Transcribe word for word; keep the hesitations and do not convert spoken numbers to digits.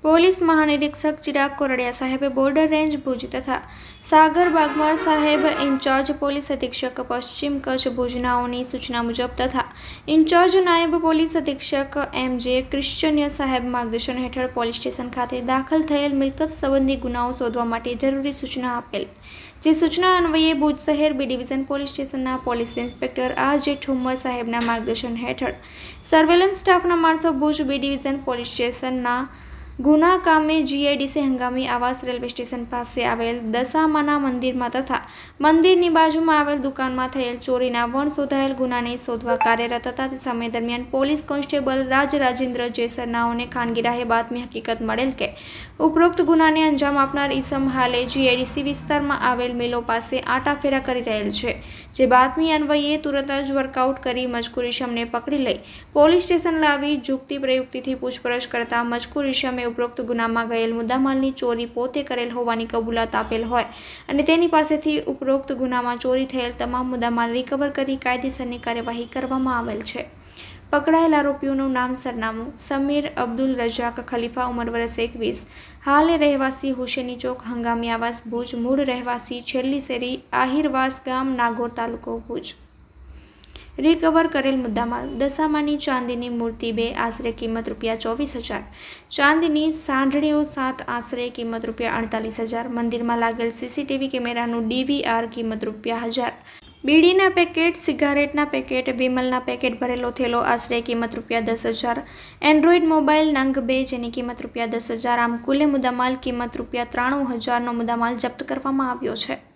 Police મહાનિરીક્ષક Chirag Kordia સાહેબે border range Bhuj તથા સાગર બાગમાર સાહેબ ઇન્ચાર્જ પોલીસ અધિક્ષક પશ્ચિમ કચ્છ ભુજનાઓની સૂચના મુજબ તથા ઇન્ચાર્જ નાયબ પોલીસ અધિક્ષક એમ જે ક્રિશ્ચન્ય સાહેબ માર્ગદર્શન હેઠળ પોલીસ સ્ટેશન ખાતે દાખલ થયેલ મિલકત સંબંધી ગુનાઓ શોધવા માટે જરૂરી સૂચના આપેલ, જે સૂચના અન્વયે ભુજ શહેર બી ડિવિઝન પોલીસ સ્ટેશનના police inspector R J Thummar સાહેબના માર્ગદર્શન હેઠળ સર્વેલન્સ સ્ટાફના માણસો ભુજ બી ડિવિઝન પોલીસ સ્ટેશનના ગુના કામે જીઆઈડીસી હંગામી આવાસ રેલવે સ્ટેશન પાસે આવેલ દશામાના મંદિરમાં તથા મંદિરની બાજુમાં આવેલ દુકાનમાં થયેલ ચોરીના વણ શોધાયેલ ગુનાને શોધવા કાર્યરત હતા. તે સમય દરમિયાન પોલીસ કોન્સ્ટેબલ રાજ રાજેન્દ્ર જે સરનાઓને ખાનગી રાહે બાતમી હકીકત મળેલ કે ઉપરોક્ત ગુનાને અંજામ આપનાર ઈસમ હાલે જીઆઈડીસી વિસ્તારમાં આવેલ મિલો પાસે આંટાફેરા કરી રહેલ છે, જે બાતમી અન્વયે તુરંત જ વર્કઆઉટ કરી મજકૂર ઈસમને પકડી લઈ પોલીસ સ્ટેશન લાવી યુક્તિ પ્રયુક્તિથી પૂછપરછ કરતા મજકૂર ઈસમે ઉપરોક્ત ગુનામાં ગયેલ મુદ્દામાલની ચોરી પોતે કરેલ હોવાની કબૂલાત આપેલ હોય અને તેની પાસેથી ઉપરોક્ત ગુનામાં ચોરી થયેલ તમામ મુદ્દામાલ રિકવર કરી કાયદેસરની કાર્યવાહી કરવામાં આવેલ છે. પકડાયેલ આરોપીઓનું નામ સરનામું: સમીર અબ્દુલ રજાક ખલીફા, ઉંમર વર્ષ એકવીસ, હાલ રહેવાસી હુસેની ચોક, હંગામી આવાસ ભુજ, મૂળ રહેવાસી છેલ્લી શેરી, આહિરવાસ ગામ, નાગોર તાલુકો, ભુજ. રિકવર કરેલ મુદ્દામાલ: દશામાની ચાંદીની મૂર્તિ બે, આશરે કિંમત રૂપિયા ચોવીસ હજાર, ચાંદીની સાંઢળીઓ સાત, આશરે કિંમત રૂપિયા અડતાલીસ હજાર, મંદિરમાં લાગેલ સીસીટીવી કેમેરાનું ડીવીઆર, કિંમત રૂપિયા હજાર, બીડીના પેકેટ, સિગારેટના પેકેટ, વિમલના પેકેટ ભરેલો થેલો, આશરે કિંમત રૂપિયા દસ હજાર, એન્ડ્રોઈડ મોબાઈલ નંગ બે, જેની કિંમત રૂપિયા દસ હજાર. આમ કુલે મુદ્દામાલ કિંમત રૂપિયા ત્રાણું હજારનો મુદ્દામાલ જપ્ત કરવામાં આવ્યો છે.